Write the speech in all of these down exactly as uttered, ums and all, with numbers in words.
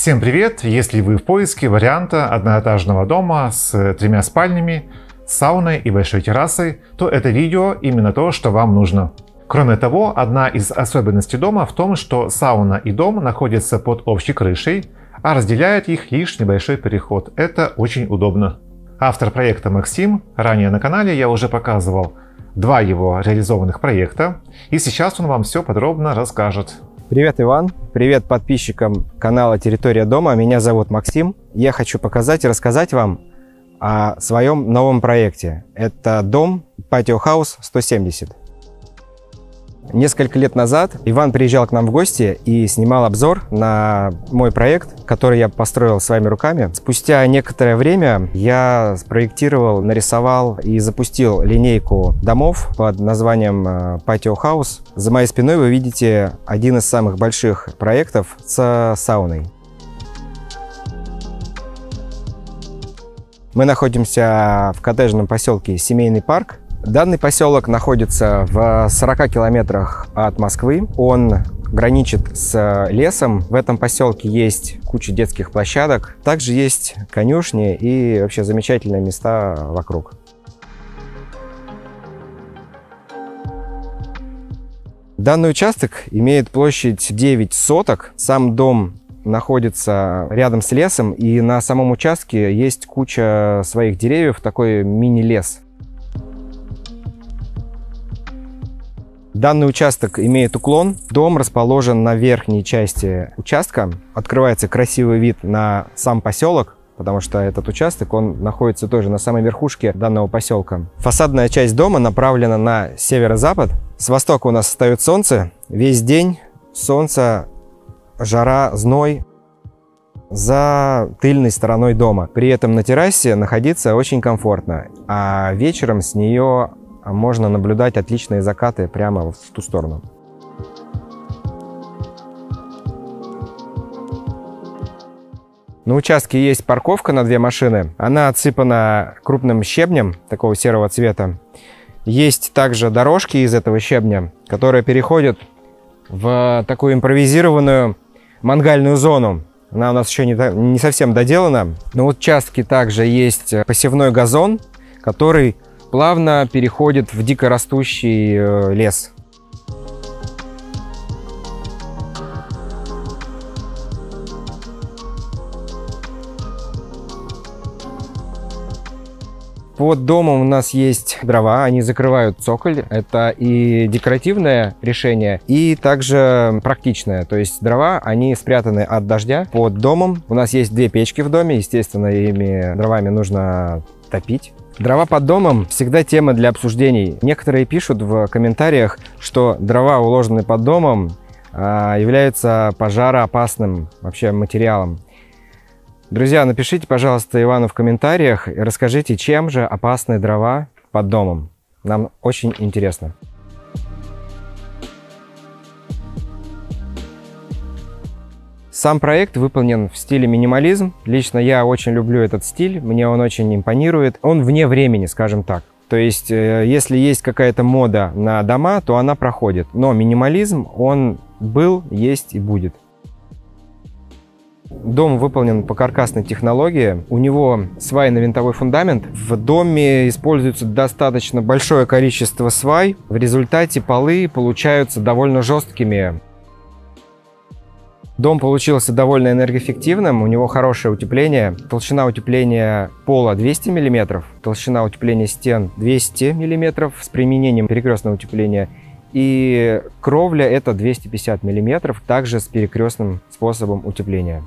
Всем привет! Если вы в поиске варианта одноэтажного дома с тремя спальнями, сауной и большой террасой, то это видео именно то, что вам нужно. Кроме того, одна из особенностей дома в том, что сауна и дом находятся под общей крышей, а разделяет их лишь небольшой переход. Это очень удобно. Автор проекта Максим. Ранее на канале я уже показывал два его реализованных проекта, и сейчас он вам все подробно расскажет. Привет, Иван! Привет подписчикам канала «Территория дома». Меня зовут Максим. Я хочу показать и рассказать вам о своем новом проекте. Это дом Patio House сто семьдесят. Несколько лет назад Иван приезжал к нам в гости и снимал обзор на мой проект, который я построил своими руками. Спустя некоторое время я спроектировал, нарисовал и запустил линейку домов под названием Patio House. За моей спиной вы видите один из самых больших проектов с сауной. Мы находимся в коттеджном поселке Семейный парк. Данный поселок находится в сорока километрах от Москвы. Он граничит с лесом. В этом поселке есть куча детских площадок. Также есть конюшни и вообще замечательные места вокруг. Данный участок имеет площадь девять соток. Сам дом находится рядом с лесом, и на самом участке есть куча своих деревьев, такой мини-лес. Данный участок имеет уклон. Дом расположен на верхней части участка. Открывается красивый вид на сам поселок, потому что этот участок, он находится тоже на самой верхушке данного поселка. Фасадная часть дома направлена на северо-запад. С востока у нас встает солнце. Весь день солнце, жара, зной за тыльной стороной дома. При этом на террасе находиться очень комфортно, а вечером с нее можно наблюдать отличные закаты прямо в ту сторону. На участке есть парковка на две машины. Она отсыпана крупным щебнем такого серого цвета. Есть также дорожки из этого щебня, которые переходят в такую импровизированную мангальную зону. Она у нас еще не, не совсем доделана. На участке также есть посевной газон, который плавно переходит в дикорастущий лес. Под домом у нас есть дрова, они закрывают цоколь. Это и декоративное решение, и также практичное. То есть дрова, они спрятаны от дождя. Под домом у нас есть две печки в доме, естественно, ими дровами нужно топить. Дрова под домом всегда тема для обсуждений. Некоторые пишут в комментариях, что дрова, уложенные под домом, являются пожароопасным вообще материалом. Друзья, напишите, пожалуйста, Ивану в комментариях и расскажите, чем же опасны дрова под домом. Нам очень интересно. Сам проект выполнен в стиле минимализм. Лично я очень люблю этот стиль, мне он очень импонирует. Он вне времени, скажем так. То есть, если есть какая-то мода на дома, то она проходит. Но минимализм, он был, есть и будет. Дом выполнен по каркасной технологии. У него свайно-винтовой фундамент. В доме используется достаточно большое количество свай. В результате полы получаются довольно жесткими. Дом получился довольно энергоэффективным, у него хорошее утепление. Толщина утепления пола двести миллиметров, толщина утепления стен двести миллиметров с применением перекрестного утепления. И кровля это двести пятьдесят миллиметров, также с перекрестным способом утепления.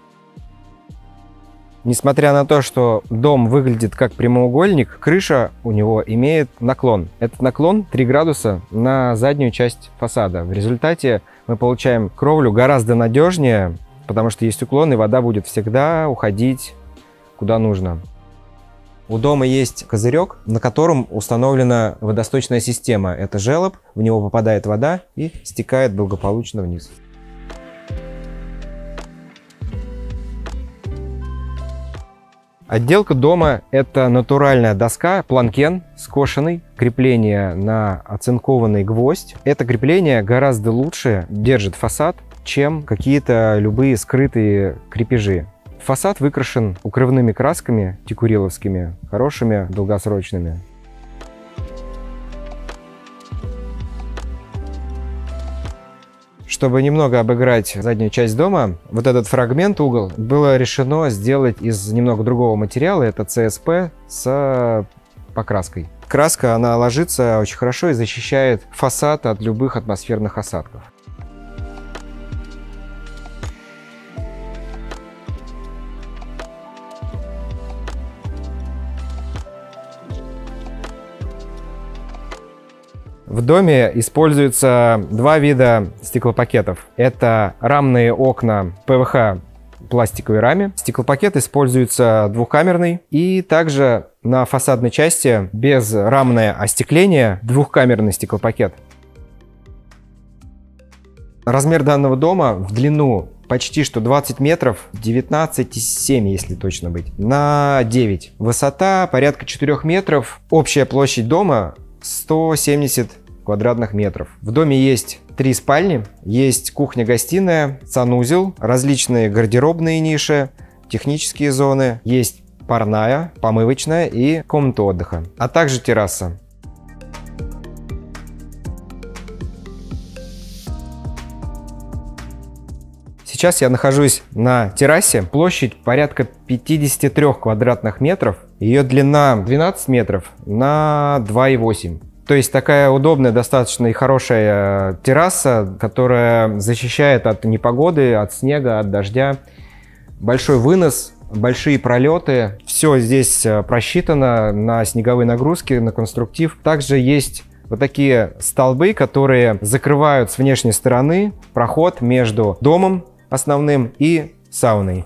Несмотря на то, что дом выглядит как прямоугольник, крыша у него имеет наклон. Этот наклон три градуса на заднюю часть фасада. В результате мы получаем кровлю гораздо надежнее, потому что есть уклон, и вода будет всегда уходить куда нужно. У дома есть козырек, на котором установлена водосточная система. Это желоб, в него попадает вода и стекает благополучно вниз. Отделка дома – это натуральная доска, планкен, скошенный, крепление на оцинкованный гвоздь. Это крепление гораздо лучше держит фасад, чем какие-то любые скрытые крепежи. Фасад выкрашен укрывными красками текуриловскими, хорошими, долгосрочными. Чтобы немного обыграть заднюю часть дома, вот этот фрагмент, угол, было решено сделать из немного другого материала. Это цэ эс пэ с покраской. Краска, она ложится очень хорошо и защищает фасад от любых атмосферных осадков. В доме используются два вида стеклопакетов. Это рамные окна пэ вэ ха пластиковой раме. Стеклопакет используется двухкамерный. И также на фасадной части без рамное остекление двухкамерный стеклопакет. Размер данного дома в длину почти что двадцать метров, девятнадцать и семь, если точно быть, на девять. Высота порядка четырёх метров. Общая площадь дома сто семьдесят квадратных метров. В доме есть три спальни, есть кухня-гостиная, санузел, различные гардеробные ниши, технические зоны, есть парная, помывочная и комната отдыха, а также терраса. Сейчас я нахожусь на террасе. Площадь порядка пятидесяти трёх квадратных метров. Ее длина двенадцать метров на два и восемь. То есть такая удобная, достаточно и хорошая терраса, которая защищает от непогоды, от снега, от дождя. Большой вынос, большие пролеты. Все здесь просчитано на снеговые нагрузки, на конструктив. Также есть вот такие столбы, которые закрывают с внешней стороны проход между домом основным и сауной.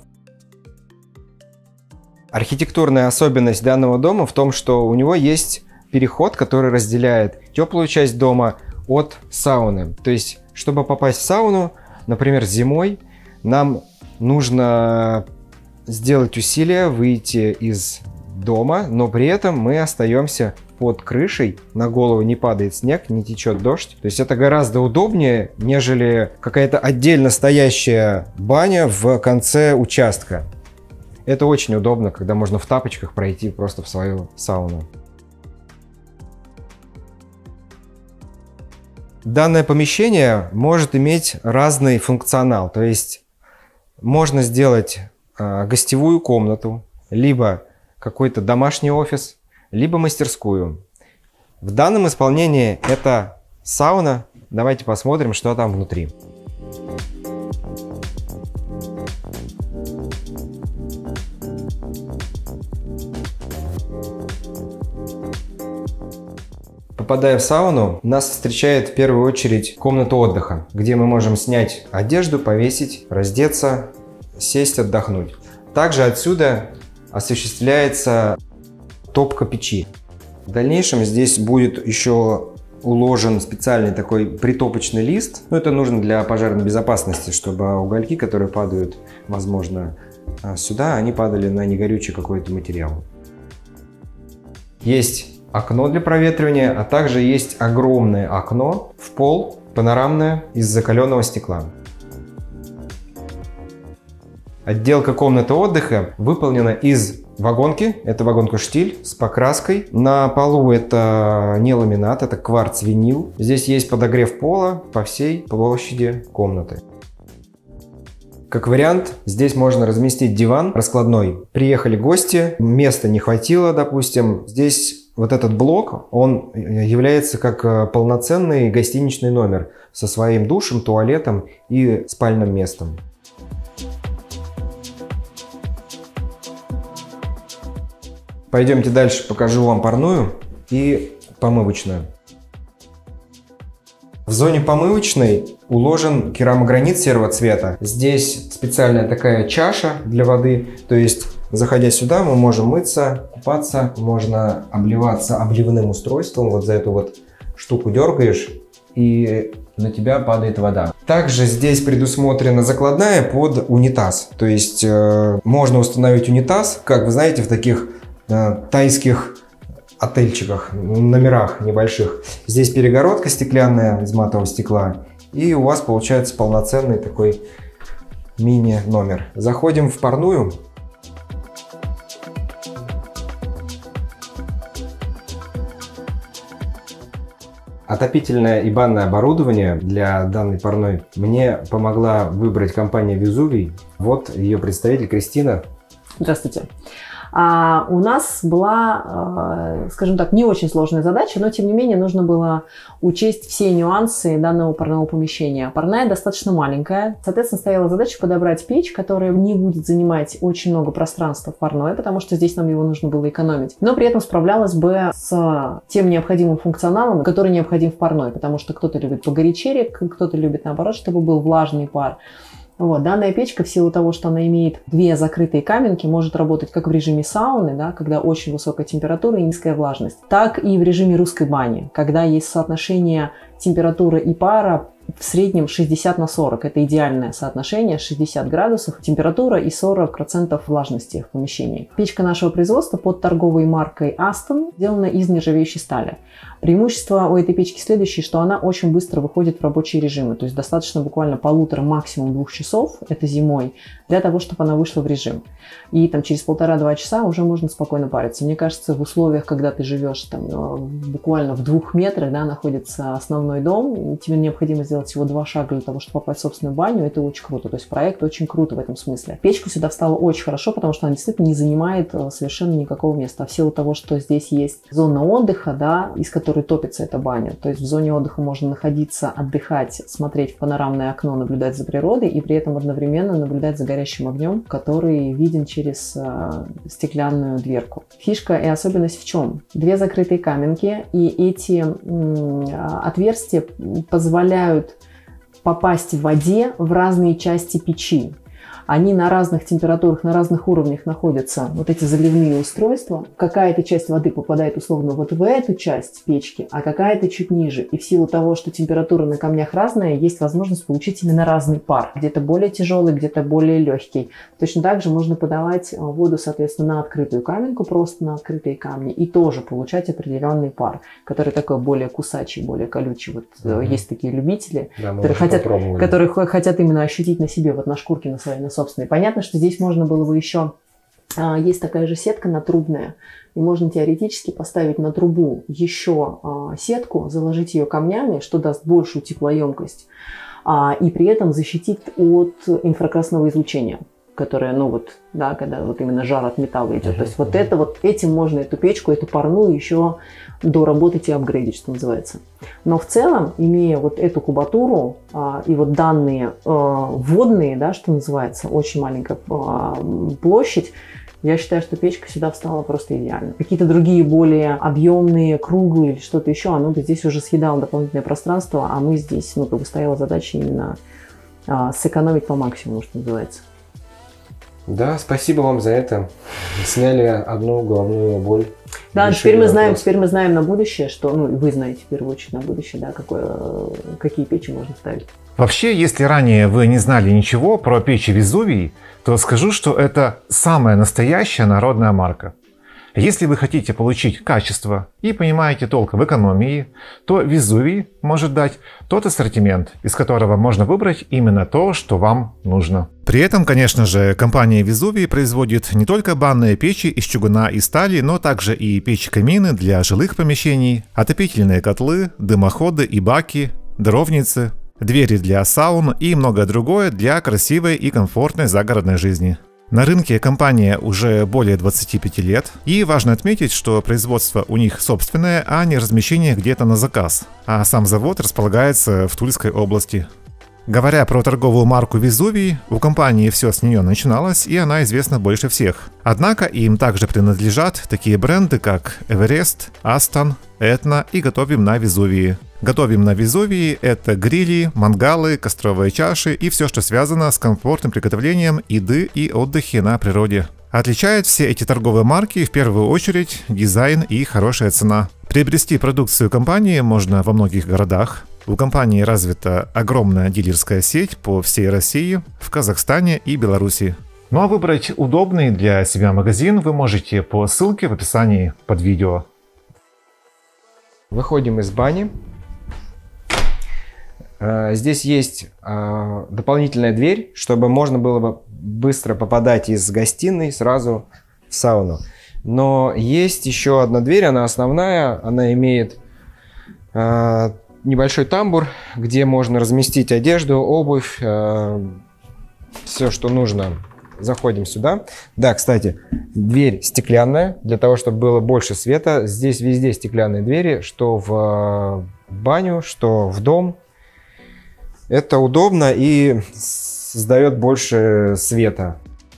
Архитектурная особенность данного дома в том, что у него есть переход, который разделяет теплую часть дома от сауны. То есть, чтобы попасть в сауну, например, зимой, нам нужно сделать усилие, выйти из дома, но при этом мы остаемся под крышей, на голову не падает снег, не течет дождь. То есть это гораздо удобнее, нежели какая-то отдельно стоящая баня в конце участка. Это очень удобно, когда можно в тапочках пройти просто в свою сауну. Данное помещение может иметь разный функционал. То есть можно сделать э, гостевую комнату, либо какой-то домашний офис, либо мастерскую. В данном исполнении это сауна. Давайте посмотрим, что там внутри. Попадая в сауну, нас встречает в первую очередь комната отдыха, где мы можем снять одежду, повесить, раздеться, сесть, отдохнуть. Также отсюда осуществляется топка печи. В дальнейшем здесь будет еще уложен специальный такой притопочный лист. Но это нужно для пожарной безопасности, чтобы угольки, которые падают, возможно, сюда, они падали на негорючий какой-то материал. Есть окно для проветривания, а также есть огромное окно в пол, панорамное, из закаленного стекла. Отделка комнаты отдыха выполнена из вагонки, это вагонка-штиль с покраской. На полу это не ламинат, это кварц-винил. Здесь есть подогрев пола по всей площади комнаты. Как вариант, здесь можно разместить диван раскладной. Приехали гости, места не хватило, допустим. Здесь вот этот блок, он является как полноценный гостиничный номер со своим душем, туалетом и спальным местом. Пойдемте дальше, покажу вам парную и помывочную. В зоне помывочной уложен керамогранит серого цвета. Здесь специальная такая чаша для воды, то есть, заходя сюда, мы можем мыться, купаться, можно обливаться обливным устройством. Вот за эту вот штуку дергаешь, и на тебя падает вода. Также здесь предусмотрена закладная под унитаз. То есть э, можно установить унитаз, как вы знаете, в таких э, тайских отельчиках, номерах небольших. Здесь перегородка стеклянная из матового стекла. И у вас получается полноценный такой мини-номер. Заходим в парную. Отопительное и банное оборудование для данной парной мне помогла выбрать компания Везувий. Вот ее представитель Кристина. Здравствуйте. А у нас была, скажем так, не очень сложная задача, но тем не менее нужно было учесть все нюансы данного парного помещения. Парная достаточно маленькая, соответственно, стояла задача подобрать печь, которая не будет занимать очень много пространства в парной, потому что здесь нам его нужно было экономить, но при этом справлялась бы с тем необходимым функционалом, который необходим в парной, потому что кто-то любит погорячее, кто-то любит наоборот, чтобы был влажный пар. Вот, данная печка, в силу того, что она имеет две закрытые каменки, может работать как в режиме сауны, да, когда очень высокая температура и низкая влажность, так и в режиме русской бани, когда есть соотношение температуры и пара в среднем шестьдесят на сорок. Это идеальное соотношение, шестьдесят градусов температура и сорок процентов влажности в помещении. Печка нашего производства под торговой маркой Aston сделана из нержавеющей стали. Преимущество у этой печки следующее, что она очень быстро выходит в рабочие режимы. То есть достаточно буквально полутора, максимум двух часов, это зимой, для того, чтобы она вышла в режим. И там через полтора-два часа уже можно спокойно париться. Мне кажется, в условиях, когда ты живешь там буквально в двух метрах, да, находится основной дом, и тебе необходимо сделать всего два шага для того, чтобы попасть в собственную баню, это очень круто. То есть проект очень круто в этом смысле. Печку сюда встала очень хорошо, потому что она действительно не занимает совершенно никакого места. А в силу того, что здесь есть зона отдыха, да, из которой топится эта баня. То есть в зоне отдыха можно находиться, отдыхать, смотреть в панорамное окно, наблюдать за природой и при этом одновременно наблюдать за горящим огнем, который виден через э, стеклянную дверку. Фишка и особенность в чем? Две закрытые каменки, и эти м, отверстия позволяют попасть в воде в разные части печи. Они на разных температурах, на разных уровнях находятся, вот эти заливные устройства. Какая-то часть воды попадает условно вот в эту часть печки, а какая-то чуть ниже. И в силу того, что температура на камнях разная, есть возможность получить именно разный пар. Где-то более тяжелый, где-то более легкий. Точно так же можно подавать воду, соответственно, на открытую каменку, просто на открытые камни, и тоже получать определенный пар, который такой более кусачий, более колючий. Вот mm-hmm. есть такие любители, да, которые, хотят, которые хотят именно ощутить на себе, вот на шкурке, на своей, на собственной. Понятно, что здесь можно было бы еще... А, есть такая же сетка натрубная, и можно теоретически поставить на трубу еще а, сетку, заложить ее камнями, что даст большую теплоемкость, а, и при этом защитить от инфракрасного излучения, которое, ну вот, да, когда вот именно жар от металла идет. Uh-huh. То есть вот это вот, этим можно эту печку, эту парную еще доработать и апгрейдить, что называется. Но в целом, имея вот эту кубатуру а, и вот данные а, водные, да, что называется, очень маленькая а, площадь, я считаю, что печка сюда встала просто идеально. Какие-то другие более объемные, круглые или что-то еще, оно бы здесь уже съедало дополнительное пространство, а мы здесь, ну, как бы стояла задача именно а, сэкономить по максимуму, что называется. Да, спасибо вам за это. Сняли одну головную боль. Да, теперь мы знаем, теперь мы знаем на будущее, что, ну, вы знаете в первую очередь на будущее, да, какое, какие печи можно ставить. Вообще, если ранее вы не знали ничего про печи Везувий, то скажу, что это самая настоящая народная марка. Если вы хотите получить качество и понимаете толк в экономии, то Везувий может дать тот ассортимент, из которого можно выбрать именно то, что вам нужно. При этом, конечно же, компания Везувий производит не только банные печи из чугуна и стали, но также и печи-камины для жилых помещений, отопительные котлы, дымоходы и баки, дровницы, двери для саун и многое другое для красивой и комфортной загородной жизни. На рынке компания уже более двадцати пяти лет, и важно отметить, что производство у них собственное, а не размещение где-то на заказ, а сам завод располагается в Тульской области. Говоря про торговую марку Везувий, у компании все с нее начиналось, и она известна больше всех. Однако им также принадлежат такие бренды, как Эверест, Aston, Этна и Готовим на Везувии. Готовим на Везувии – это грили, мангалы, костровые чаши и все, что связано с комфортным приготовлением еды и отдыхе на природе. Отличают все эти торговые марки в первую очередь дизайн и хорошая цена. Приобрести продукцию компании можно во многих городах. У компании развита огромная дилерская сеть по всей России, в Казахстане и Беларуси. Ну а выбрать удобный для себя магазин вы можете по ссылке в описании под видео. Выходим из бани. Здесь есть дополнительная дверь, чтобы можно было бы быстро попадать из гостиной сразу в сауну. Но есть еще одна дверь, она основная, она имеет небольшой тамбур, где можно разместить одежду, обувь, все, что нужно. Заходим сюда. Да, кстати, дверь стеклянная, для того, чтобы было больше света. Здесь везде стеклянные двери, что в баню, что в дом. Это удобно и создает больше света.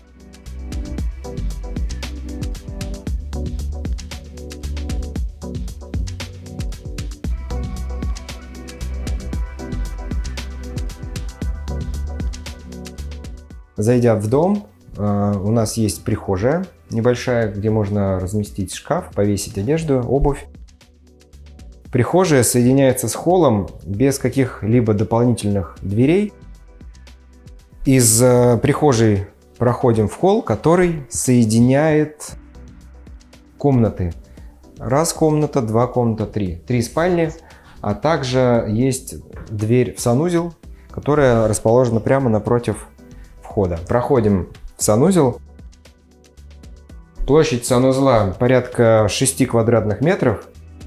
Зайдя в дом, у нас есть прихожая небольшая, где можно разместить шкаф, повесить одежду, обувь. Прихожая соединяется с холлом без каких-либо дополнительных дверей. Из прихожей проходим в холл, который соединяет комнаты. Раз комната, два комната, три. Три спальни, а также есть дверь в санузел, которая расположена прямо напротив входа. Проходим в санузел. Площадь санузла порядка шести квадратных метров.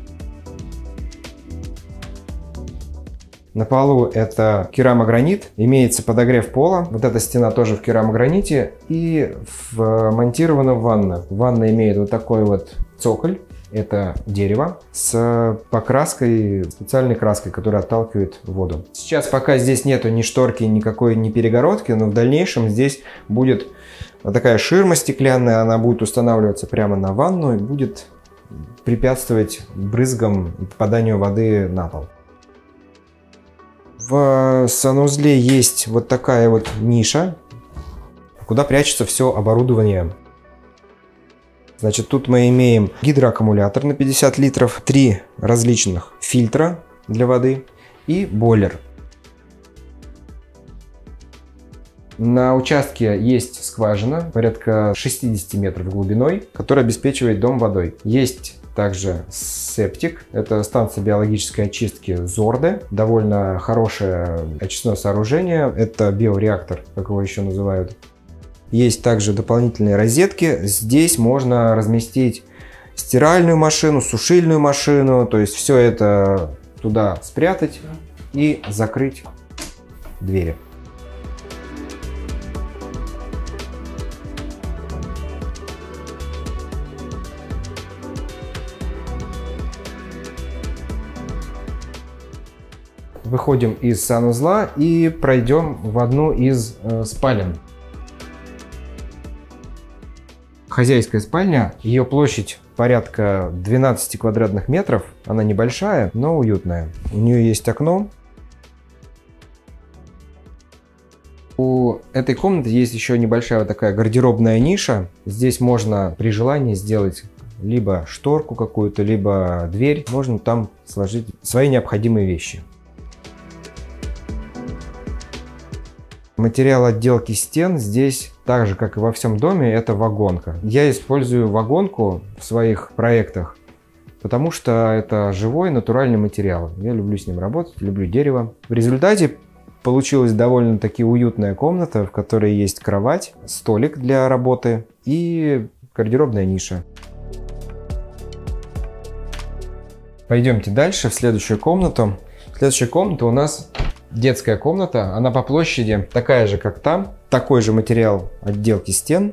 На полу это керамогранит, имеется подогрев пола, вот эта стена тоже в керамограните и вмонтирована ванна. Ванна имеет вот такой вот цоколь, это дерево, с покраской, специальной краской, которая отталкивает воду. Сейчас пока здесь нету ни шторки, никакой ни перегородки, но в дальнейшем здесь будет вот такая ширма стеклянная, она будет устанавливаться прямо на ванну и будет препятствовать брызгам и попаданию воды на пол. В санузле есть вот такая вот ниша, куда прячется все оборудование. Значит, тут мы имеем гидроаккумулятор на пятьдесят литров, три различных фильтра для воды и бойлер. На участке есть скважина, порядка шестидесяти метров глубиной, которая обеспечивает дом водой. Есть также септик, это станция биологической очистки Зорде, довольно хорошее очистное сооружение, это биореактор, как его еще называют. Есть также дополнительные розетки, здесь можно разместить стиральную машину, сушильную машину, то есть все это туда спрятать и закрыть двери. Выходим из санузла и пройдем в одну из э, спален. Хозяйская спальня, ее площадь порядка двенадцати квадратных метров. Она небольшая, но уютная. У нее есть окно. У этой комнаты есть еще небольшая вот такая гардеробная ниша. Здесь можно при желании сделать либо шторку какую-то, либо дверь. Можно там сложить свои необходимые вещи. Материал отделки стен здесь, так же как и во всем доме, это вагонка. Я использую вагонку в своих проектах, потому что это живой натуральный материал. Я люблю с ним работать, люблю дерево. В результате получилась довольно-таки уютная комната, в которой есть кровать, столик для работы и гардеробная ниша. Пойдемте дальше, в следующую комнату. Следующая комната у нас детская комната, она по площади такая же, как там, такой же материал отделки стен.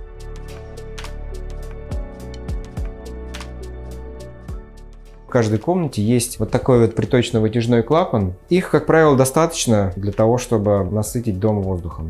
В каждой комнате есть вот такой вот приточно-вытяжной клапан. Их, как правило, достаточно для того, чтобы насытить дом воздухом.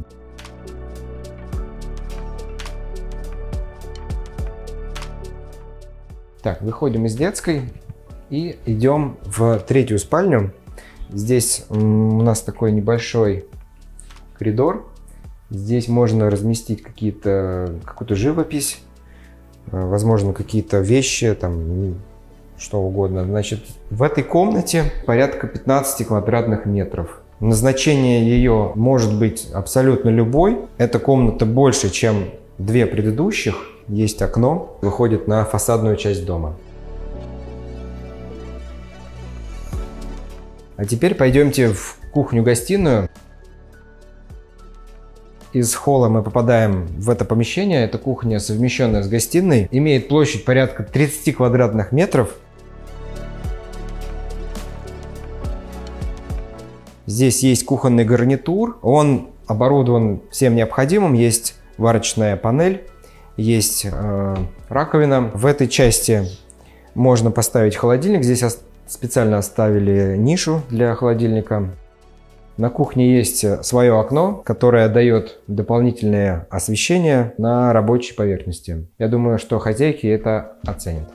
Так, выходим из детской и идем в третью спальню. Здесь у нас такой небольшой коридор. Здесь можно разместить какие-то, какую-то живопись, возможно, какие-то вещи, там, что угодно. Значит, в этой комнате порядка пятнадцати квадратных метров. Назначение ее может быть абсолютно любой. Эта комната больше, чем две предыдущих. Есть окно, выходит на фасадную часть дома. А теперь пойдемте в кухню-гостиную. Из холла мы попадаем в это помещение. Это кухня, совмещенная с гостиной. Имеет площадь порядка тридцати квадратных метров. Здесь есть кухонный гарнитур. Он оборудован всем необходимым. Есть варочная панель, есть э, раковина. В этой части можно поставить холодильник. Здесь специально оставили нишу для холодильника. На кухне есть свое окно, которое дает дополнительное освещение на рабочей поверхности. Я думаю, что хозяйки это оценят.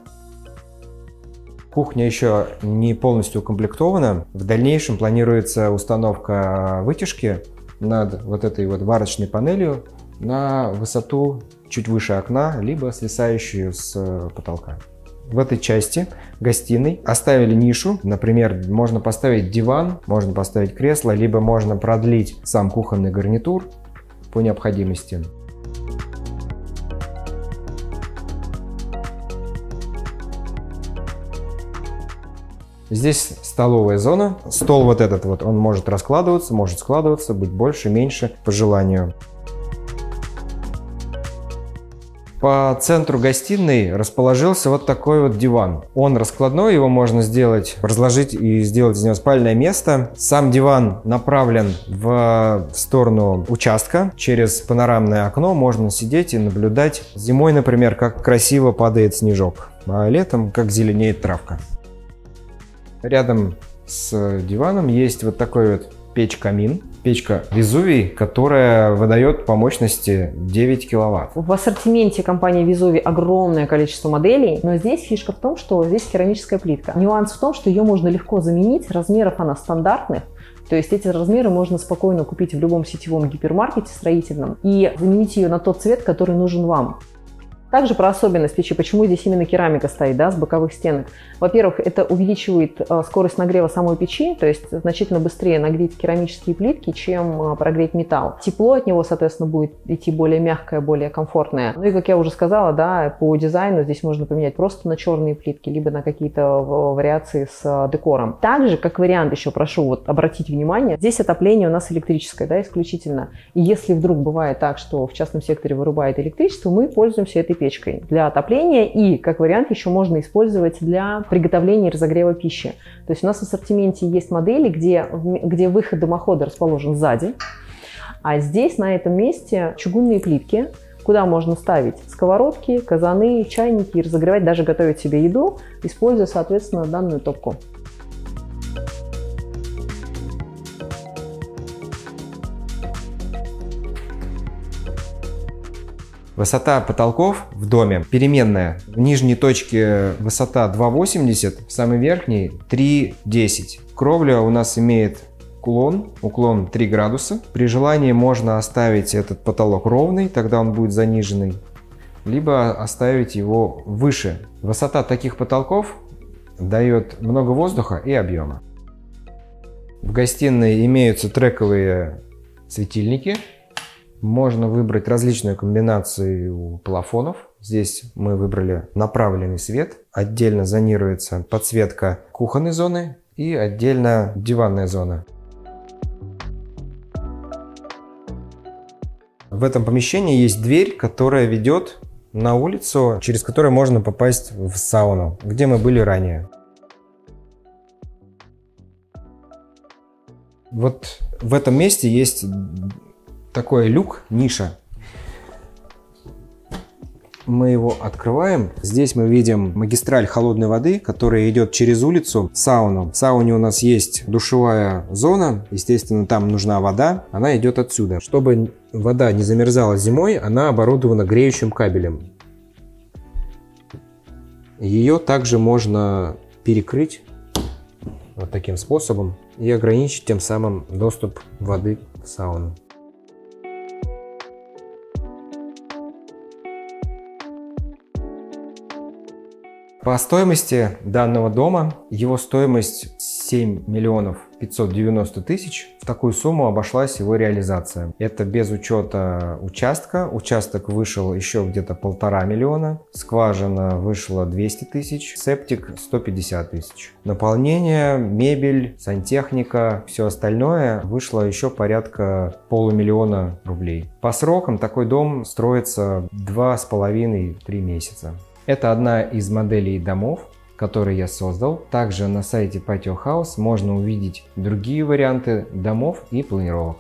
Кухня еще не полностью укомплектована. В дальнейшем планируется установка вытяжки над вот этой вот варочной панелью на высоту чуть выше окна, либо свисающую с потолка. В этой части гостиной оставили нишу. Например, можно поставить диван, можно поставить кресло, либо можно продлить сам кухонный гарнитур по необходимости. Здесь столовая зона. Стол вот этот вот, он может раскладываться, может складываться, быть больше, меньше по желанию. По центру гостиной расположился вот такой вот диван. Он раскладной, его можно сделать, разложить и сделать из него спальное место. Сам диван направлен в сторону участка. Через панорамное окно можно сидеть и наблюдать зимой, например, как красиво падает снежок, а летом как зеленеет травка. Рядом с диваном есть вот такой вот печь-камин. Печка Везувий, которая выдает по мощности девять киловатт. В ассортименте компании Везувий огромное количество моделей, но здесь фишка в том, что здесь керамическая плитка. Нюанс в том, что ее можно легко заменить, размеров она стандартных. То есть эти размеры можно спокойно купить в любом сетевом гипермаркете строительном и заменить ее на тот цвет, который нужен вам. Также про особенность печи, почему здесь именно керамика стоит, да, с боковых стенок. Во-первых, это увеличивает э, скорость нагрева самой печи, то есть значительно быстрее нагреть керамические плитки, чем э, прогреть металл. Тепло от него, соответственно, будет идти более мягкое, более комфортное. Ну и, как я уже сказала, да, по дизайну здесь можно поменять просто на черные плитки, либо на какие-то вариации с э, декором. Также, как вариант, еще прошу вот обратить внимание, здесь отопление у нас электрическое, да, исключительно. И если вдруг бывает так, что в частном секторе вырубает электричество, мы пользуемся этой печкой для отопления, и как вариант еще можно использовать для приготовления и разогрева пищи. То есть у нас в ассортименте есть модели, где, где выход дымохода расположен сзади, а здесь на этом месте чугунные плитки, куда можно ставить сковородки, казаны, чайники и разогревать, даже готовить себе еду, используя, соответственно, данную топку. Высота потолков в доме переменная. В нижней точке высота два восемьдесят, в самой верхней три десять. Кровля у нас имеет уклон, уклон три градуса. При желании можно оставить этот потолок ровный, тогда он будет заниженный, либо оставить его выше. Высота таких потолков дает много воздуха и объема. В гостиной имеются трековые светильники. Можно выбрать различную комбинацию плафонов. Здесь мы выбрали направленный свет. Отдельно зонируется подсветка кухонной зоны и отдельно диванная зона. В этом помещении есть дверь, которая ведет на улицу, через которую можно попасть в сауну, где мы были ранее. Вот в этом месте есть такой люк, ниша. Мы его открываем. Здесь мы видим магистраль холодной воды, которая идет через улицу в сауну. В сауне у нас есть душевая зона. Естественно, там нужна вода. Она идет отсюда. Чтобы вода не замерзала зимой, она оборудована греющим кабелем. Ее также можно перекрыть вот таким способом и ограничить тем самым доступ воды в сауну. По стоимости данного дома, его стоимость семь миллионов пятьсот девяносто тысяч. В такую сумму обошлась его реализация. Это без учета участка. Участок вышел еще где-то полтора миллиона. Скважина вышла двести тысяч. Септик сто пятьдесят тысяч. Наполнение, мебель, сантехника, все остальное вышло еще порядка полумиллиона рублей. По срокам такой дом строится два с половиной — три месяца. Это одна из моделей домов, который я создал. Также на сайте Patio House можно увидеть другие варианты домов и планировок.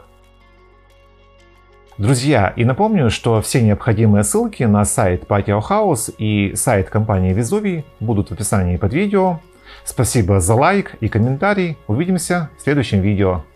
Друзья, и напомню, что все необходимые ссылки на сайт Patio House и сайт компании Везувий будут в описании под видео. Спасибо за лайк и комментарий. Увидимся в следующем видео.